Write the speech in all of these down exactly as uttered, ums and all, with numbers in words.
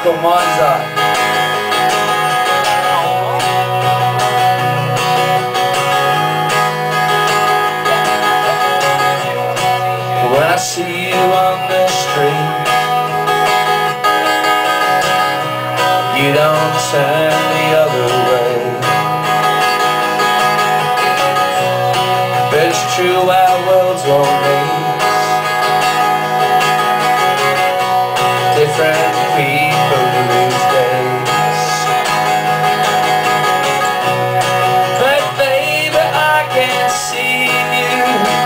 got mind's eye. When I see you on the street, you don't turn the other way. But it's true our worlds won't meet. Different people these days. But baby, I can see you.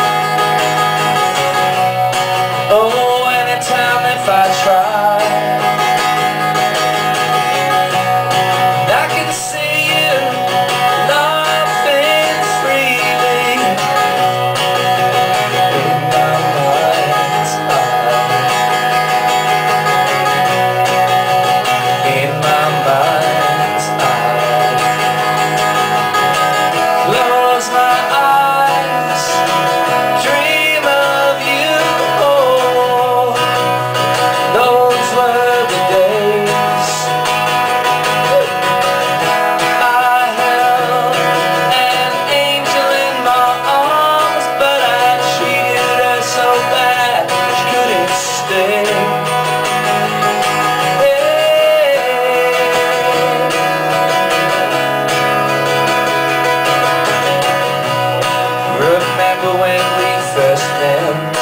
Oh, anytime if I try, I can see you laughing freely in my mind's eye. In my mind's eye. Close my eyes, dream of you. Oh, those were the days. I held an angel in my arms, but I treated her so bad she couldn't stay. Remember when we first met?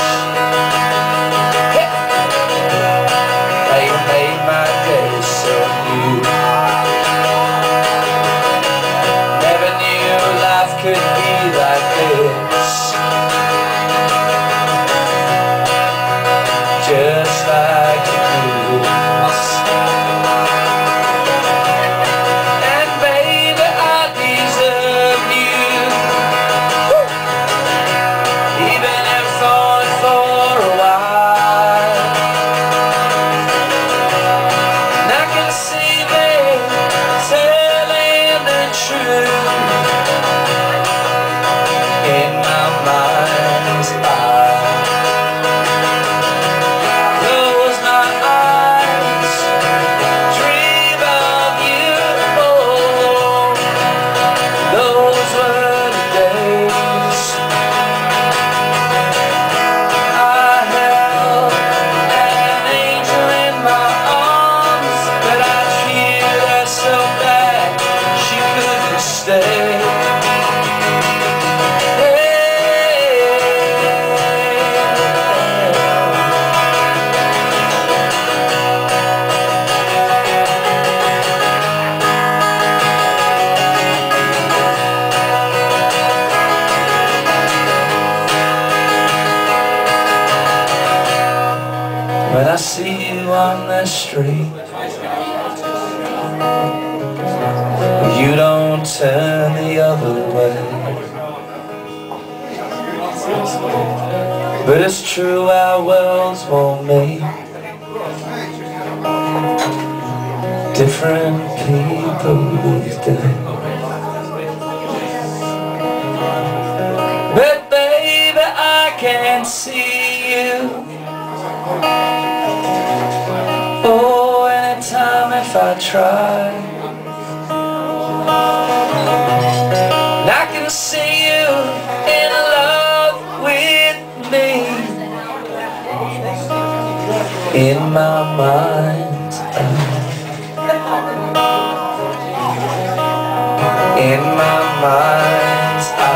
How you made my day so new. Never knew life could be like this. Just like it is. And baby, I deserve you. Even if only for a while. And I can see me telling the truth in my mind's eye. Close my eyes, dream of you. Oh, those were the days. I held an angel in my arms, but I treated her so bad she couldn't stay. When I see you on the street, you don't turn the other way. But it's true our worlds won't meet. Different people these days. But baby, I can see you. Oh, anytime if I try, and I can see you in love with me in my mind's eye. In my mind's eye.